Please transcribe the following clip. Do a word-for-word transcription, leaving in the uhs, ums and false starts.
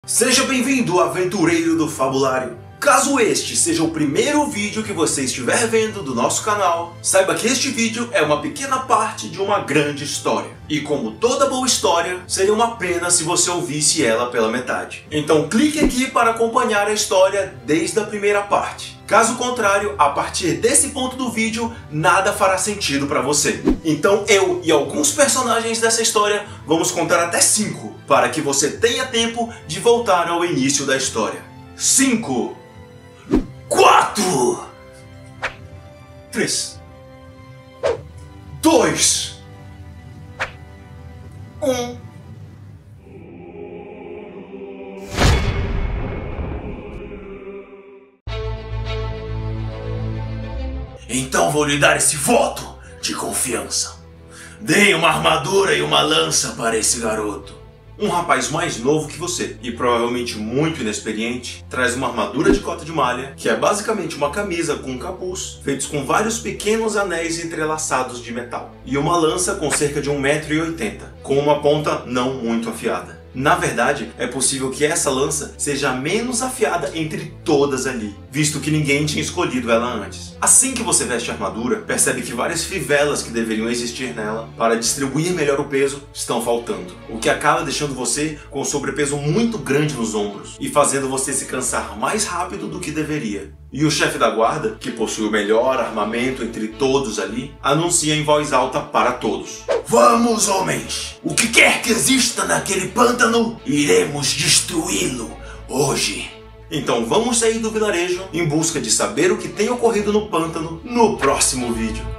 Seja bem-vindo, aventureiro do Fabulário! Caso este seja o primeiro vídeo que você estiver vendo do nosso canal, saiba que este vídeo é uma pequena parte de uma grande história. E como toda boa história, seria uma pena se você ouvisse ela pela metade. Então clique aqui para acompanhar a história desde a primeira parte. Caso contrário, a partir desse ponto do vídeo, nada fará sentido para você. Então eu e alguns personagens dessa história vamos contar até cinco, para que você tenha tempo de voltar ao início da história. cinco, quatro, três, dois, um. Então vou lhe dar esse voto de confiança. Dê uma armadura e uma lança para esse garoto. Um rapaz mais novo que você, e provavelmente muito inexperiente, traz uma armadura de cota de malha, que é basicamente uma camisa com um capuz, feitos com vários pequenos anéis entrelaçados de metal, e uma lança com cerca de um metro e oitenta, com uma ponta não muito afiada. Na verdade, é possível que essa lança seja a menos afiada entre todas ali, visto que ninguém tinha escolhido ela antes. Assim que você veste a armadura, percebe que várias fivelas que deveriam existir nela para distribuir melhor o peso estão faltando, o que acaba deixando você com um sobrepeso muito grande nos ombros e fazendo você se cansar mais rápido do que deveria. E o chefe da guarda, que possui o melhor armamento entre todos ali, anuncia em voz alta para todos: "Vamos, homens! O que quer que exista naquele pântano, iremos destruí-lo hoje." Então vamos sair do vilarejo em busca de saber o que tem ocorrido no pântano no próximo vídeo.